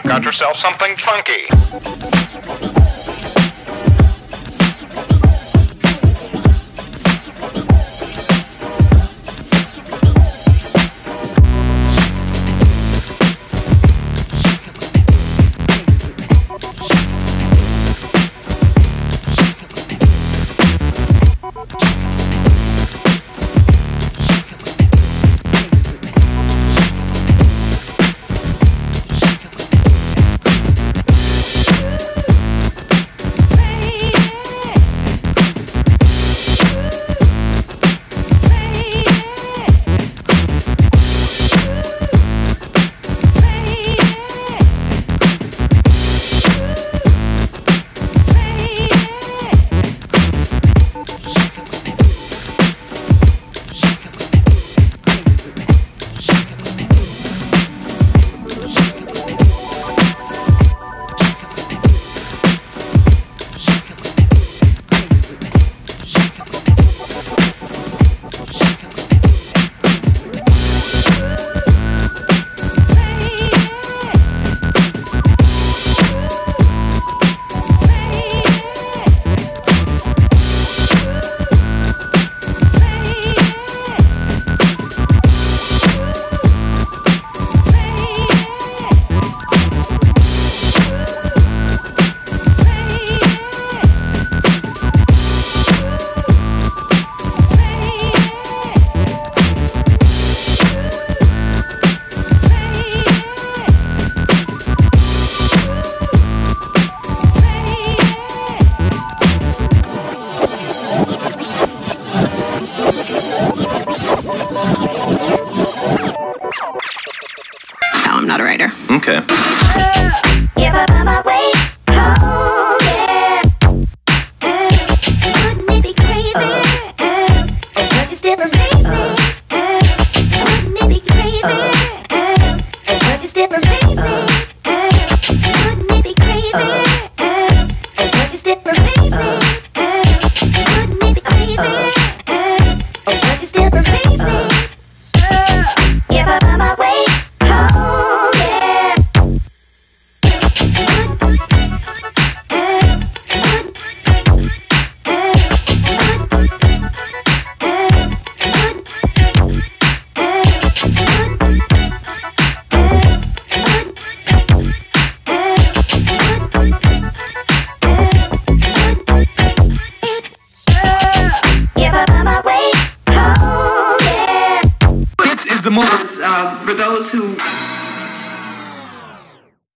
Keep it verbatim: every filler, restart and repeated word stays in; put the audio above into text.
you've got yourself something funky. I'm not a writer. Okay. If I find my way home, yeah. Uh, wouldn't it be crazy? Uh, oh, don't you still amaze me? Uh, wouldn't it be crazy? Uh, oh, don't you still amaze me? Uh, wouldn't it be crazy? Uh, oh, don't you still amaze me? Uh, wouldn't it be crazy? Uh, oh, don't you still amaze me? Uh, if I find my way home, yeah. This is the movement uh, for those who